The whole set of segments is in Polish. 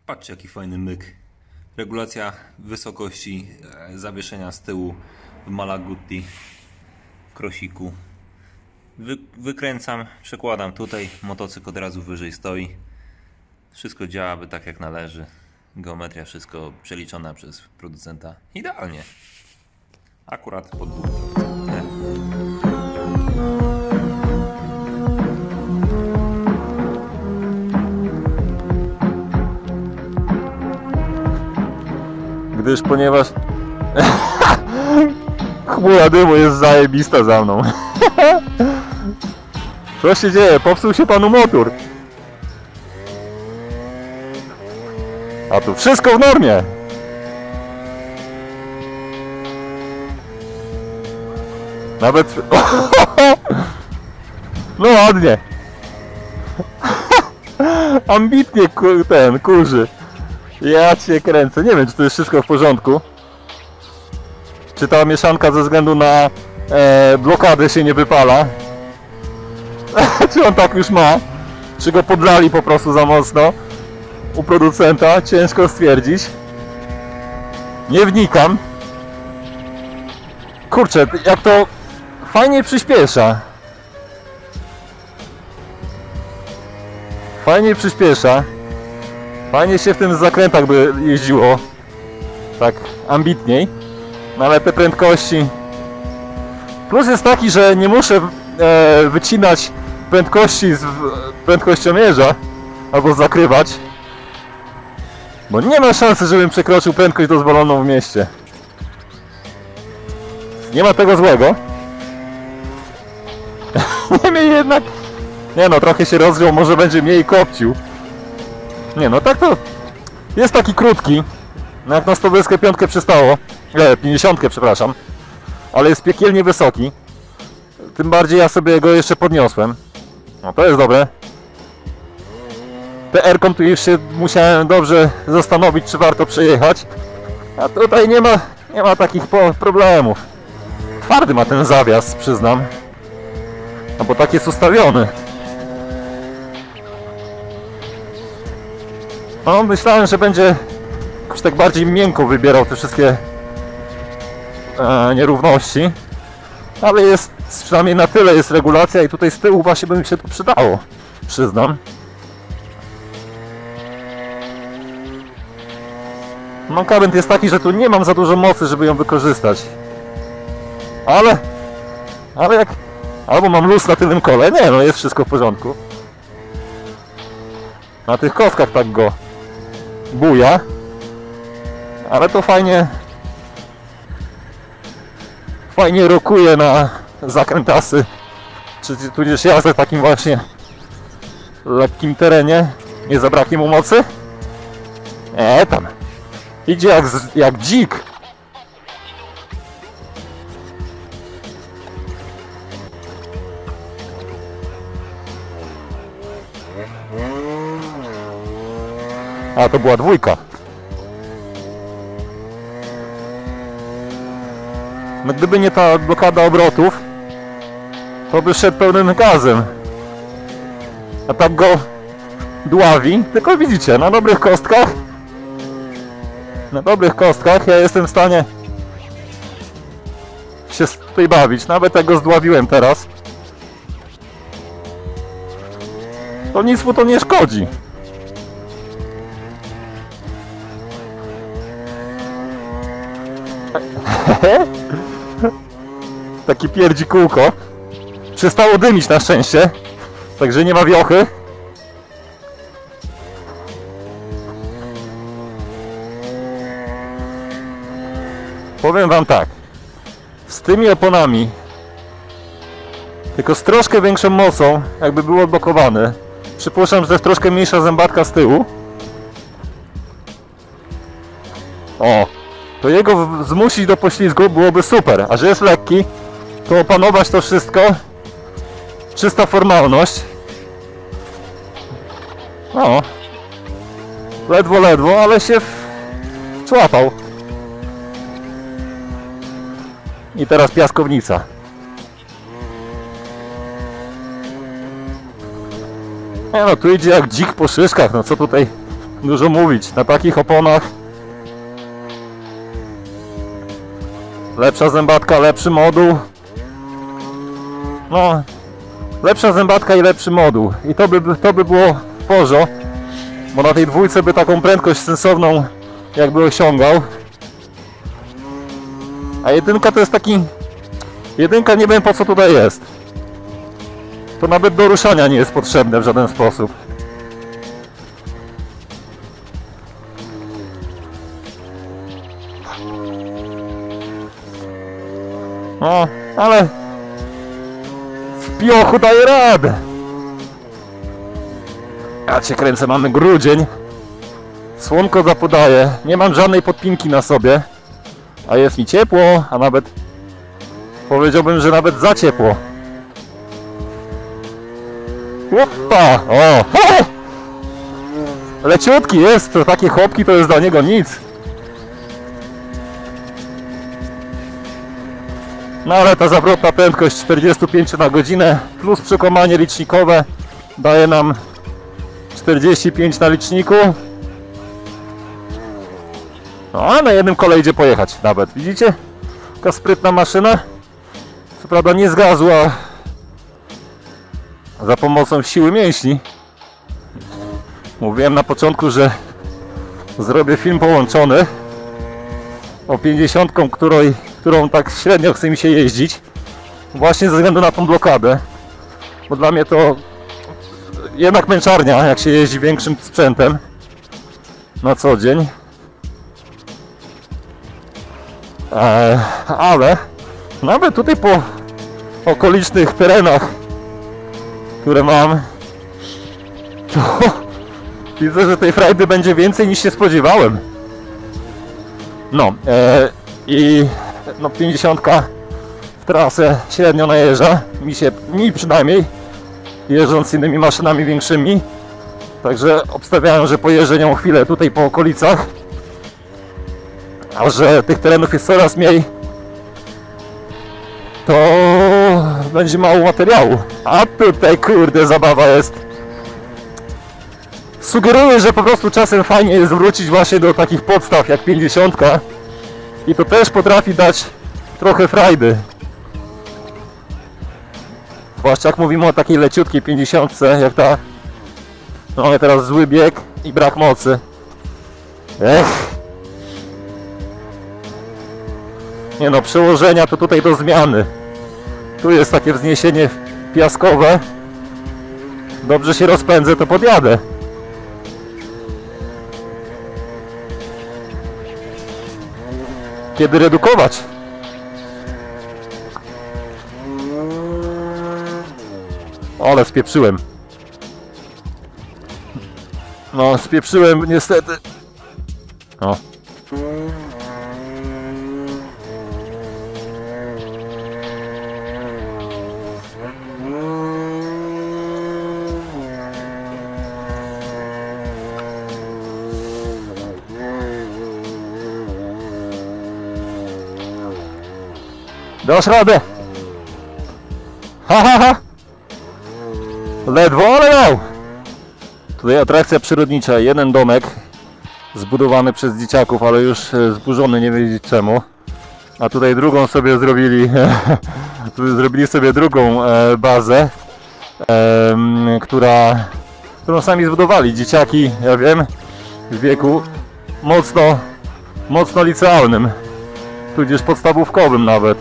Patrzcie, jaki fajny myk. Regulacja wysokości zawieszenia z tyłu w Malaguti, w krosiku. Wykręcam, przekładam tutaj, motocykl od razu wyżej stoi. Wszystko działa tak jak należy. Geometria, wszystko przeliczona przez producenta. Idealnie. Akurat pod dwóch. Ponieważ chmura dymu jest zajebista za mną. Co się dzieje? Popsuł się panu motor. A tu wszystko w normie. Nawet... No ładnie. Ambitnie ten kurzy. Ja cię kręcę. Nie wiem, czy to jest wszystko w porządku. Czy ta mieszanka ze względu na blokadę się nie wypala. Czy on tak już ma? Czy go podlali po prostu za mocno? U producenta ciężko stwierdzić. Nie wnikam. Kurczę, jak to fajnie przyspiesza. Fajnie przyspiesza. Fajnie się w tym zakrętach by jeździło. Tak ambitniej. No ale te prędkości... Plus jest taki, że nie muszę wycinać prędkości z prędkościomierza. Albo zakrywać. Bo nie ma szansy, żebym przekroczył prędkość dozwoloną w mieście. Nie ma tego złego. Niemniej jednak... Nie no, trochę się rozgrzał, może będzie mniej kopcił. Nie no, tak to jest taki krótki. No jak na 125 przystało. 50, przepraszam. Ale jest piekielnie wysoki. Tym bardziej ja sobie go jeszcze podniosłem. No to jest dobre. PR-ką tu już się musiałem dobrze zastanowić, czy warto przejechać. A tutaj nie ma takich problemów. Twardy ma ten zawias, przyznam. No bo tak jest ustawiony. No myślałem, że będzie jakoś tak bardziej miękko wybierał te wszystkie nierówności. Ale jest, przynajmniej na tyle jest regulacja i tutaj z tyłu właśnie by mi się to przydało. Przyznam. Mankament jest taki, że tu nie mam za dużo mocy, żeby ją wykorzystać. Ale jak... Albo mam luz na tylnym kole. Nie no, jest wszystko w porządku. Na tych kostkach tak go buja. Ale to fajnie... Fajnie rokuje na zakrętasy. Czy tudzież jazdę w takim właśnie lekkim terenie. Nie zabraknie mu mocy? Tam. Idzie jak dzik. A to była dwójka. No gdyby nie ta blokada obrotów, to by szedł pełnym gazem. A tak go dławi. Tylko widzicie, na dobrych kostkach. Na dobrych kostkach ja jestem w stanie się tutaj bawić. Nawet jak go zdławiłem teraz, to nic mu to nie szkodzi. Taki pierdzi kółko. Przestało dymić na szczęście. Także nie ma wiochy. Powiem wam tak. Z tymi oponami, tylko z troszkę większą mocą, jakby był odblokowany. Przypuszczam, że troszkę mniejsza zębatka z tyłu. O! To jego zmusić do poślizgu byłoby super, a że jest lekki, to opanować to wszystko, czysta formalność. No, ledwo, ale się wczłapał. I teraz piaskownica. Nie no, tu idzie jak dzik po szyszkach, no co tutaj Dużo mówić, na takich oponach lepsza zębatka, lepszy moduł. No, lepsza zębatka i lepszy moduł. I to by było w porządku, bo na tej dwójce by taką prędkość sensowną jakby osiągał. A jedynka to jest taki... Jedynka nie wiem po co tutaj jest. To nawet do ruszania nie jest potrzebne w żaden sposób. No, ale w piochu daje radę. Ja cię kręcę, mamy grudzień. Słonko zapodaje. Nie mam żadnej podpinki na sobie. A jest mi ciepło, a nawet powiedziałbym, że nawet za ciepło. Opa! O! Leciutki jest, to takie chłopki to jest dla niego nic. No ale ta zawrotna prędkość 45 na godzinę plus przekomanie licznikowe daje nam 45 na liczniku. No a na jednym kole idzie pojechać nawet, widzicie? Taka sprytna maszyna. Co prawda nie z gazu, a za pomocą siły mięśni. Mówiłem na początku, że zrobię film połączony o 50, którą tak średnio chce mi się jeździć. Właśnie ze względu na tą blokadę. Bo dla mnie to jednak męczarnia, jak się jeździ większym sprzętem na co dzień. Ale nawet tutaj po okolicznych terenach, które mam, to widzę, że tej frajdy będzie więcej niż się spodziewałem. No i no 50 w trasę średnio najeżdża, mi przynajmniej, jeżdżąc z innymi maszynami większymi. Także obstawiałem, że pojeżdżę nią chwilę tutaj po okolicach, a że tych terenów jest coraz mniej, to będzie mało materiału. A tutaj kurde zabawa jest. Sugeruję, że po prostu czasem fajnie jest wrócić właśnie do takich podstaw jak 50 i to też potrafi dać trochę frajdy. Zwłaszcza jak mówimy o takiej leciutkiej 50, jak ta. No, mamy teraz zły bieg i brak mocy. Nie no, przełożenia to tutaj do zmiany. Tu jest takie wzniesienie piaskowe. Dobrze się rozpędzę, to podjadę. Kiedy redukować? Ale spieprzyłem. No, spieprzyłem niestety. O. Dasz radę! Ha ha ha! Ledwo, ale dał! Tutaj atrakcja przyrodnicza, jeden domek zbudowany przez dzieciaków, ale już zburzony, nie wiedzieć czemu. A tutaj drugą sobie zrobili, zrobili sobie drugą bazę, którą sami zbudowali. Dzieciaki, ja wiem, w wieku mocno licealnym, tudzież podstawówkowym nawet.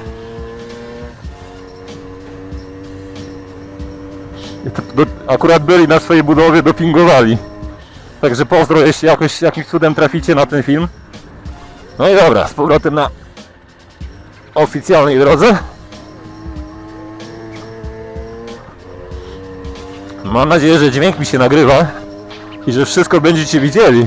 Akurat byli na swojej budowie, dopingowali. Także pozdro, jeśli jakimś cudem traficie na ten film. No i dobra, z powrotem na oficjalnej drodze. Mam nadzieję, że dźwięk mi się nagrywa i że wszystko będziecie widzieli.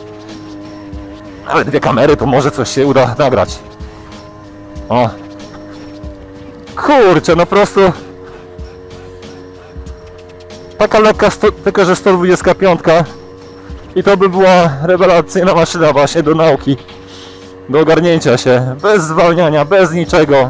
Ale dwie kamery, to może coś się uda nagrać. O. Kurczę, no po prostu taka lekka, tylko że 125 i to by była rewelacyjna maszyna właśnie do nauki, do ogarnięcia się, bez zwalniania, bez niczego.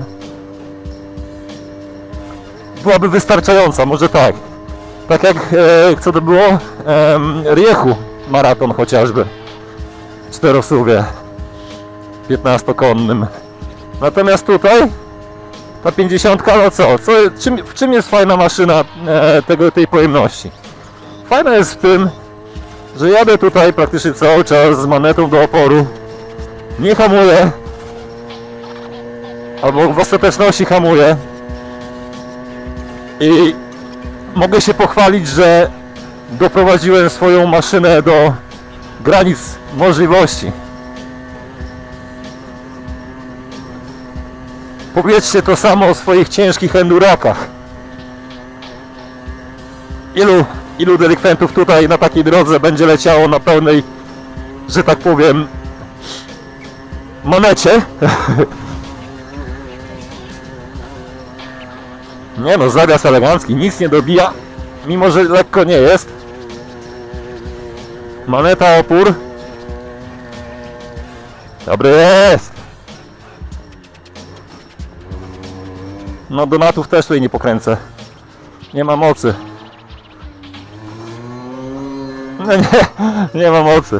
Byłaby wystarczająca, może tak. Tak jak, co to było? Riechu. Maraton chociażby. 4-suwie. 15-konnym. Natomiast tutaj ta 50, no co? W czym jest fajna maszyna tej pojemności? Fajna jest w tym, że jadę tutaj praktycznie cały czas z manetą do oporu. Nie hamuję. Albo w ostateczności hamuję. I mogę się pochwalić, że doprowadziłem swoją maszynę do granic możliwości. Powiedzcie to samo o swoich ciężkich endurakach. Ilu delikwentów tutaj na takiej drodze będzie leciało na pełnej, że tak powiem, manecie? Nie no, zawias elegancki, nic nie dobija, mimo że lekko nie jest. Maneta, opór. Dobry jest. No donatów też tutaj nie pokręcę. Nie ma mocy. No nie ma mocy.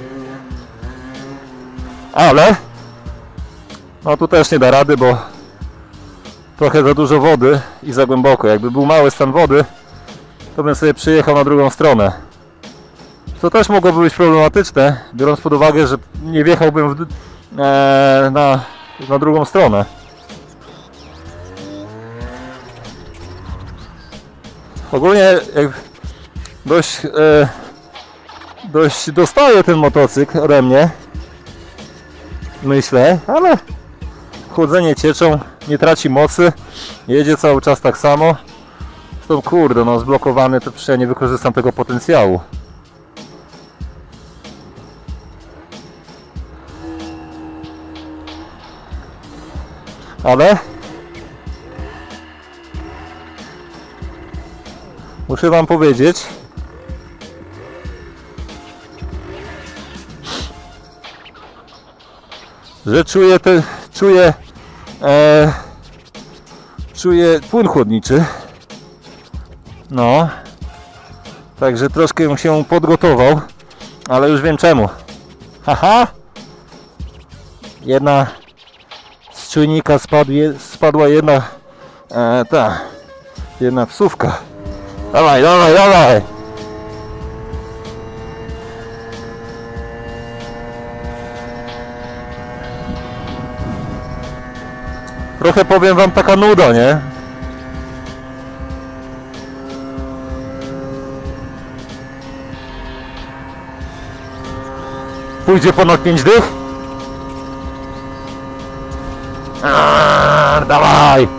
Ale no tu też nie da rady, bo trochę za dużo wody i za głęboko. Jakby był mały stan wody, to bym sobie przyjechał na drugą stronę. To też mogłoby być problematyczne, biorąc pod uwagę, że nie wjechałbym na drugą stronę. Ogólnie dość dostaje ten motocykl ode mnie, myślę, ale chłodzenie cieczą, nie traci mocy, jedzie cały czas tak samo. Zresztą kurde, no zblokowany, to przecież ja nie wykorzystam tego potencjału. Ale muszę wam powiedzieć, że czuję płyn chłodniczy. No. Także troszkę się podgotował, ale już wiem czemu. Haha! Z czujnika spadła jedna wsówka. Dawaj, dawaj, dawaj! Trochę powiem wam taka nuda, nie? Pójdzie ponad 5 dych? Dawaj!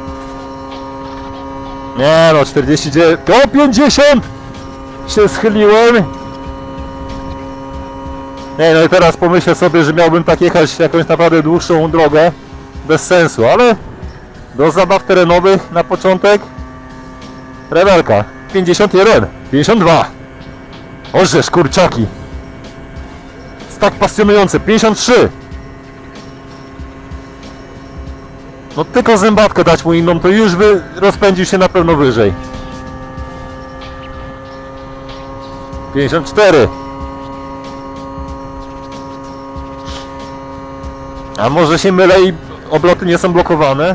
Nie no, 49... O, 50! Się schyliłem! Nie no i teraz pomyślę sobie, że miałbym tak jechać jakąś naprawdę dłuższą drogę. Bez sensu, ale do zabaw terenowych na początek rewelka. 51, 52. Orzesz, kurczaki. Jest tak pasjonujące. 53. No tylko zębatkę dać mu inną, to już by rozpędził się na pewno wyżej. 54. A może się mylę i obloty nie są blokowane?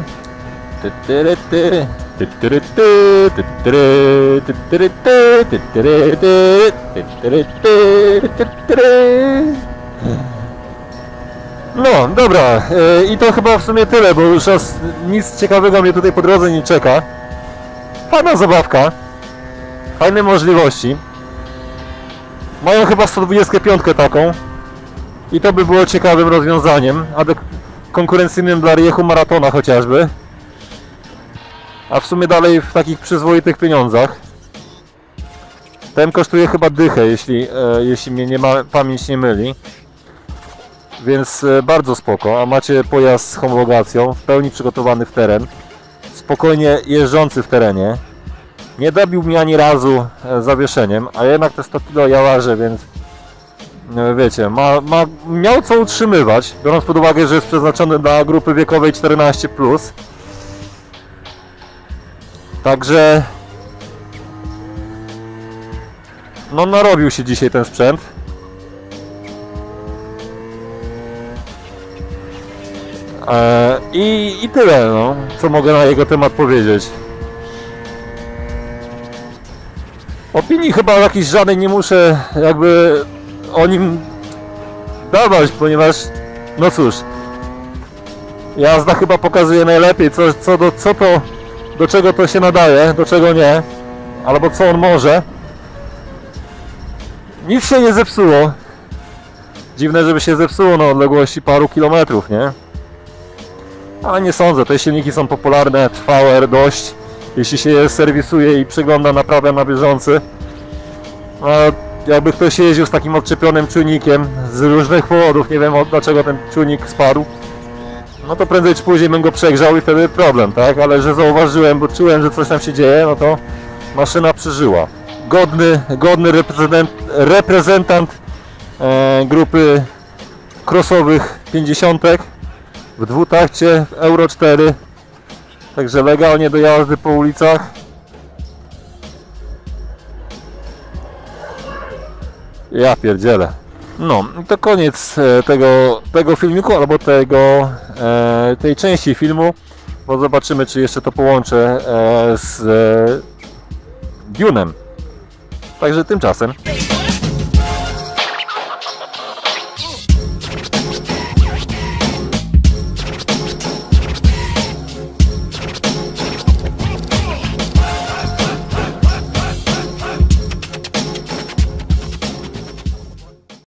No, dobra. I to chyba w sumie tyle, bo już nic ciekawego mnie tutaj po drodze nie czeka. Fajna zabawka. Fajne możliwości. Mają chyba 125 taką. I to by było ciekawym rozwiązaniem. Konkurencyjnym dla Riechu Maratona chociażby. A w sumie dalej w takich przyzwoitych pieniądzach. Ten kosztuje chyba dychę, jeśli mnie pamięć nie myli. Więc bardzo spoko. A macie pojazd z homologacją, w pełni przygotowany w teren. Spokojnie jeżdżący w terenie. Nie dobił mnie ani razu zawieszeniem, a jednak te 100 kg ja ważę, więc wiecie, miał co utrzymywać, biorąc pod uwagę, że jest przeznaczony dla grupy wiekowej 14+. Także no narobił się dzisiaj ten sprzęt. I tyle, no, co mogę na jego temat powiedzieć. Opinii chyba jakiejś żadnej nie muszę jakby o nim dawać, ponieważ no cóż, jazda chyba pokazuje najlepiej do czego to się nadaje, do czego nie, albo co on może. Nic się nie zepsuło. Dziwne, żeby się zepsuło na odległości paru kilometrów, nie? Ale nie sądzę, te silniki są popularne, trwałe dość. Jeśli się je serwisuje i przegląda naprawę na bieżący. A jakby ktoś jeździł z takim odczepionym czujnikiem z różnych powodów, nie wiem dlaczego ten czujnik spadł, no to prędzej czy później bym go przegrzał i wtedy problem, tak? Ale że zauważyłem, bo czułem, że coś tam się dzieje, no to maszyna przeżyła. Godny reprezentant grupy crossowych 50 w dwutakcie w Euro 4, także legalnie do jazdy po ulicach. Ja pierdzielę. No i to koniec tego filmiku, albo tej części filmu, bo zobaczymy, czy jeszcze to połączę z Dune'em. Także tymczasem